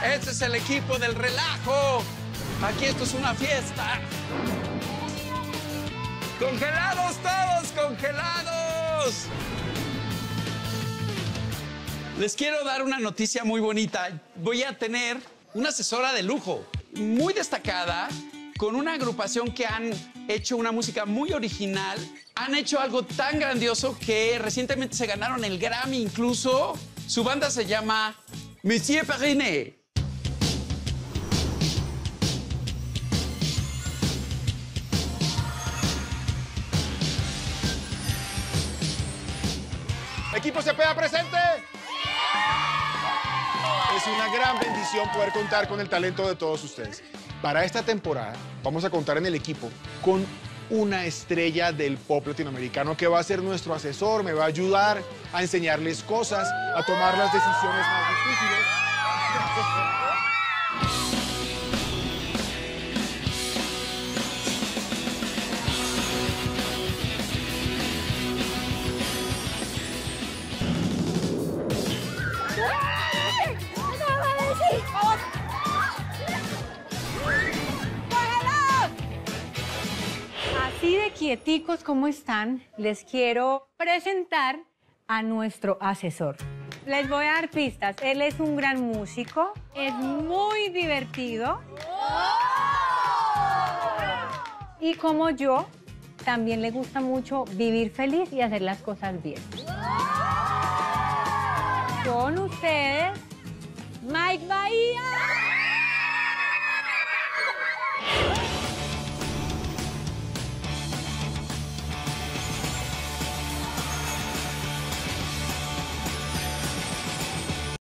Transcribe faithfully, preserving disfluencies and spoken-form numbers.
Este es el equipo del relajo. Aquí esto es una fiesta. ¡Congelados todos! ¡Congelados! Les quiero dar una noticia muy bonita. Voy a tener una asesora de lujo, muy destacada, con una agrupación que han hecho una música muy original. Han hecho algo tan grandioso que recientemente se ganaron el Grammy incluso. Su banda se llama Monsieur Periné. ¿Equipo Cepeda presente? Es una gran bendición poder contar con el talento de todos ustedes. Para esta temporada vamos a contar en el equipo con una estrella del pop latinoamericano que va a ser nuestro asesor, me va a ayudar a enseñarles cosas, a tomar las decisiones más difíciles. Así de quieticos como están, les quiero presentar a nuestro asesor. Les voy a dar pistas. Él es un gran músico, es muy divertido. Y como yo, también le gusta mucho vivir feliz y hacer las cosas bien. Con ustedes, Mike Bahía.